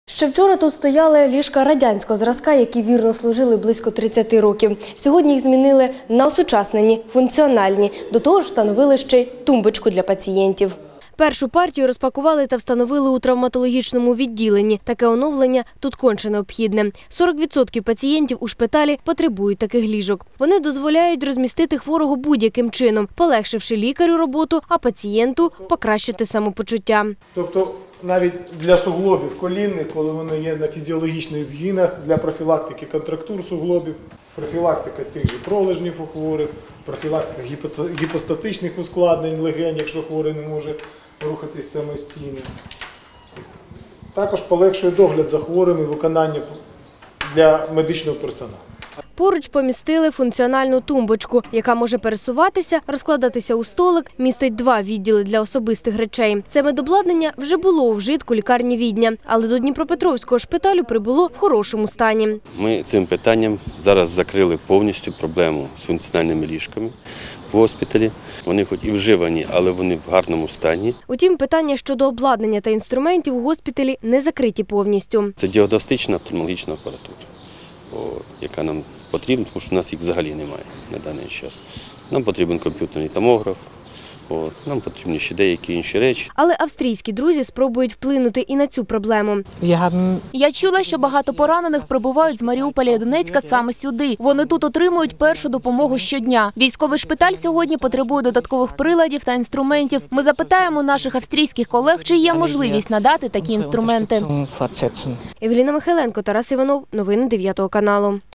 Ще вчора тут стояли ліжка радянського зразка, які вірно служили близько 30 років. Сьогодні їх змінили на осучаснені, функціональні. До того ж встановили ще й тумбочку для пацієнтів. Першу партію розпакували та встановили у травматологічному відділенні. Таке оновлення тут конче необхідне. 40% пацієнтів у шпиталі потребують таких ліжок. Вони дозволяють розмістити хворого будь-яким чином, полегшивши лікарю роботу, а пацієнту покращити самопочуття. Тобто навіть для суглобів колінних, коли вони є на фізіологічних згинах, для профілактики контрактур суглобів, профілактика тих же пролежнів у хворих, профілактика гіпостатичних ускладнень легень, якщо хворий не може рухатись самостійно. Також полегшує догляд за хворими, виконання для медичного персоналу. Поруч помістили функціональну тумбочку, яка може пересуватися, розкладатися у столик, містить 2 відділи для особистих речей. Це медобладнання вже було у вжитку лікарні Відня, але до Дніпропетровського шпиталю прибуло в хорошому стані. Ми цим питанням зараз закрили повністю проблему з функціональними ліжками в госпіталі. Вони хоч і вживані, але вони в гарному стані. Утім, питання щодо обладнання та інструментів у госпіталі не закриті повністю. Це діагностична офтальмологічна апаратура, яка нам потрібна, тому що в нас їх взагалі немає на даний час. Нам потрібен комп'ютерний томограф, нам потрібні ще деякі інші речі. Але австрійські друзі спробують вплинути і на цю проблему. Я чула, що багато поранених прибувають з Маріуполя і Донецька саме сюди. Вони тут отримують першу допомогу щодня. Військовий шпиталь сьогодні потребує додаткових приладів та інструментів. Ми запитаємо наших австрійських колег, чи є можливість надати такі інструменти. Евеліна Михайленко, Тарас Іванов. Новини 9 каналу.